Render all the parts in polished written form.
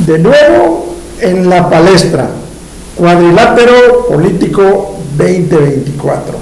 De nuevo en la palestra, Cuadrilátero Político 2024.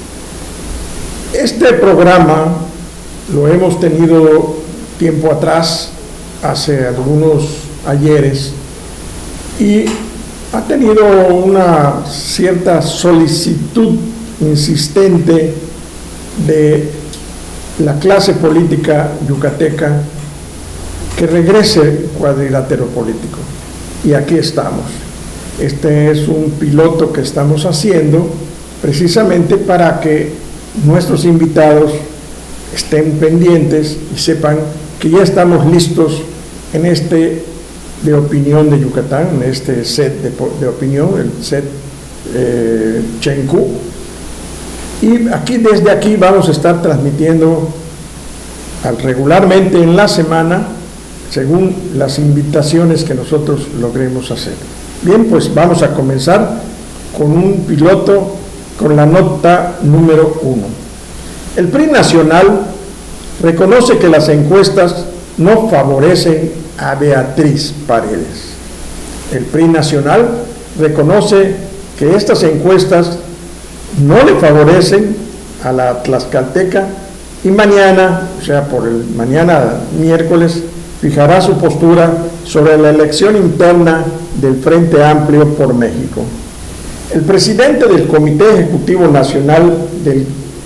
Este programa lo hemos tenido tiempo atrás, hace algunos ayeres, y ha tenido una cierta solicitud insistente de la clase política yucateca que regrese Cuadrilátero Político. Y aquí estamos. Este es un piloto que estamos haciendo precisamente para que nuestros invitados estén pendientes y sepan que ya estamos listos en este de opinión de Yucatán, en este set de opinión, el set Chencu. Y aquí, desde aquí vamos a estar transmitiendo regularmente en la semana, según las invitaciones que nosotros logremos hacer. Bien, pues vamos a comenzar con un piloto, con la nota número 1. El PRI nacional reconoce que las encuestas no favorecen a Beatriz Paredes. El PRI nacional reconoce que estas encuestas no le favorecen a la tlaxcalteca y mañana, o sea, mañana miércoles, fijará su postura sobre la elección interna del Frente Amplio por México. El presidente del Comité Ejecutivo Nacional del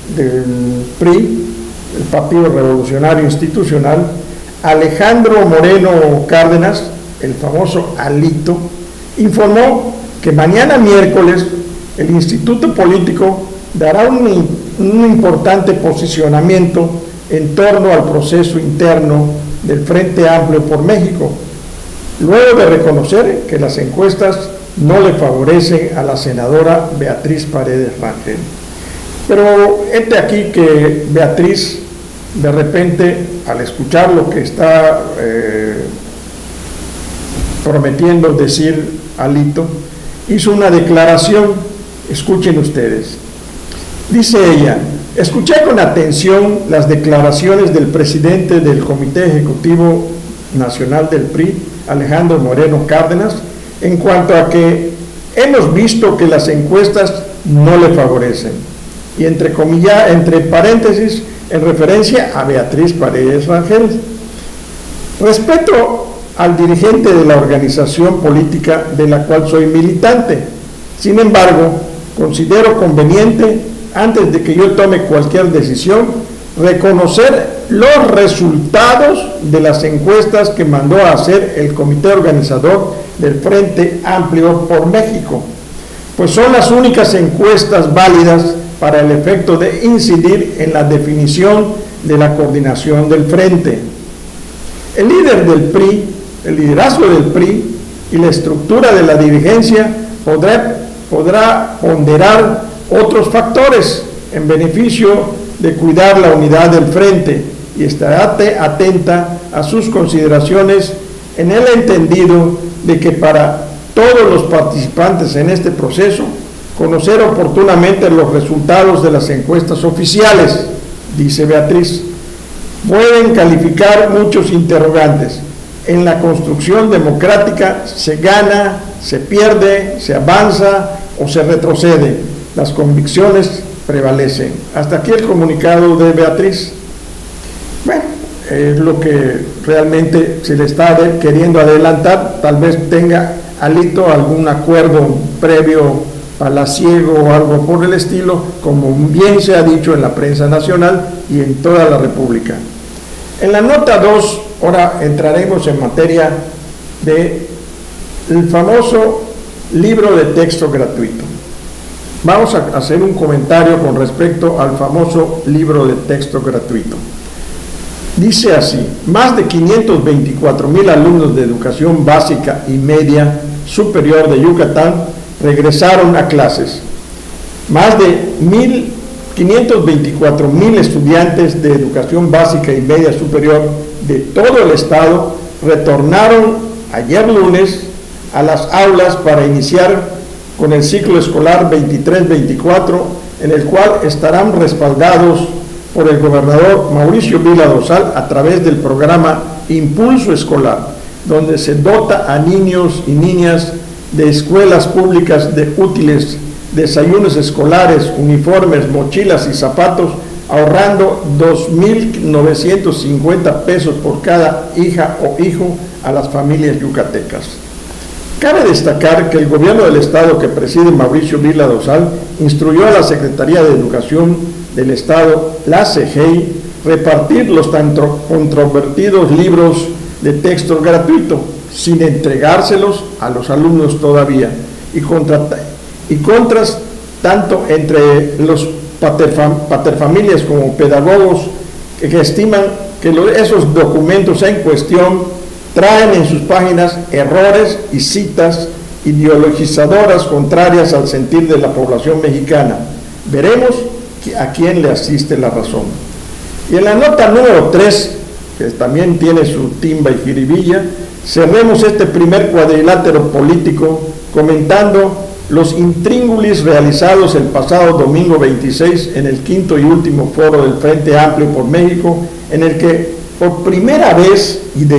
PRI, el Partido Revolucionario Institucional, Alejandro Moreno Cárdenas, el famoso Alito, informó que mañana miércoles el Instituto Político dará un importante posicionamiento en torno al proceso interno del Frente Amplio por México, luego de reconocer que las encuestas no le favorecen a la senadora Beatriz Paredes Rangel. Pero este aquí que Beatriz, de repente, al escuchar lo que está prometiendo decir Alito, hizo una declaración. Escuchen ustedes. Dice ella: escuché con atención las declaraciones del presidente del Comité Ejecutivo Nacional del PRI, Alejandro Moreno Cárdenas, en cuanto a que hemos visto que las encuestas no le favorecen. Y entre paréntesis, en referencia a Beatriz Paredes Rangel. Respeto al dirigente de la organización política de la cual soy militante. Sin embargo, considero conveniente, antes de que yo tome cualquier decisión, reconocer los resultados de las encuestas que mandó a hacer el comité organizador del Frente Amplio por México, pues son las únicas encuestas válidas para el efecto de incidir en la definición de la coordinación del frente. El líder del PRI, el liderazgo del PRI y la estructura de la dirigencia podrá ponderar otros factores en beneficio de cuidar la unidad del frente y estará atenta a sus consideraciones en el entendido de que para todos los participantes en este proceso, conocer oportunamente los resultados de las encuestas oficiales, dice Beatriz. Pueden calificar muchos interrogantes. En la construcción democrática se gana, se pierde, se avanza o se retrocede. Las convicciones prevalecen. Hasta aquí el comunicado de Beatriz. Bueno, es lo que realmente se le está queriendo adelantar. Tal vez tenga Alito algún acuerdo previo palaciego o algo por el estilo, como bien se ha dicho en la prensa nacional y en toda la República. En la nota 2, ahora entraremos en materia del famoso libro de texto gratuito. Vamos a hacer un comentario con respecto al famoso libro de texto gratuito. Dice así: más de 524,000 alumnos de educación básica y media superior de Yucatán regresaron a clases. Más de 524,000 estudiantes de educación básica y media superior de todo el estado retornaron ayer lunes a las aulas para iniciar con el ciclo escolar 23-24, en el cual estarán respaldados por el gobernador Mauricio Vila Dosal a través del programa Impulso Escolar, donde se dota a niños y niñas de escuelas públicas de útiles, desayunos escolares, uniformes, mochilas y zapatos, ahorrando 2.950 pesos por cada hija o hijo a las familias yucatecas. Cabe destacar que el gobierno del Estado que preside Mauricio Vila Dosal instruyó a la Secretaría de Educación del Estado, la CEGEI, repartir los tan controvertidos libros de texto gratuito, sin entregárselos a los alumnos todavía, y contras tanto entre los paterfamilias como pedagogos que estiman que esos documentos en cuestión traen en sus páginas errores y citas ideologizadoras contrarias al sentir de la población mexicana. Veremos a quién le asiste la razón. Y en la nota número 3, que también tiene su timba y jiribilla, cerremos este primer cuadrilátero político comentando los intríngulis realizados el pasado domingo 26 en el quinto y último foro del Frente Amplio por México, en el que por primera vez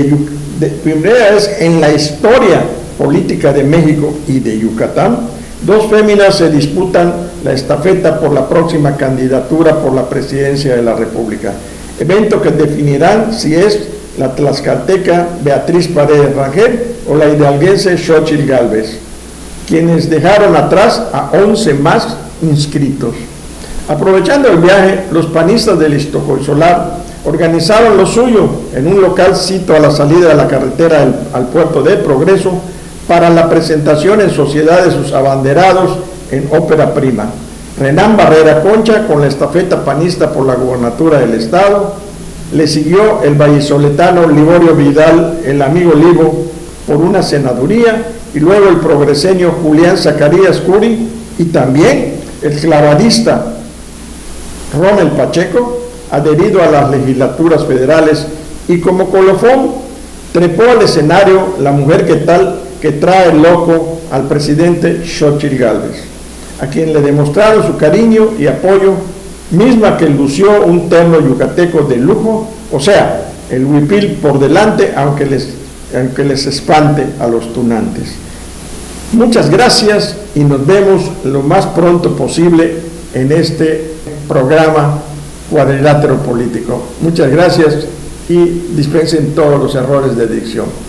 en la historia política de México y de Yucatán, dos féminas se disputan la estafeta por la próxima candidatura por la presidencia de la República, evento que definirán si es la tlaxcalteca Beatriz Paredes Rangel o la hidalguense Xóchitl Gálvez, quienes dejaron atrás a 11 más inscritos. Aprovechando el viaje, los panistas del Iztaccíhuatl organizaron lo suyo en un local sito a la salida de la carretera al puerto de Progreso para la presentación en sociedad de sus abanderados en ópera prima. Renán Barrera Concha con la estafeta panista por la gubernatura del estado, le siguió el vallisoletano Liborio Vidal, el amigo Libo, por una senaduría, y luego el progreseño Julián Zacarías Curi, y también el clavadista Rommel Pacheco, adherido a las legislaturas federales, y como colofón trepó al escenario la mujer que trae loco al presidente Xóchitl Gálvez, a quien le demostraron su cariño y apoyo, misma que lució un terno yucateco de lujo, o sea, el huipil por delante, aunque les espante a los tunantes. Muchas gracias y nos vemos lo más pronto posible en este programa Cuadrilátero Político. Muchas gracias y dispensen todos los errores de dicción.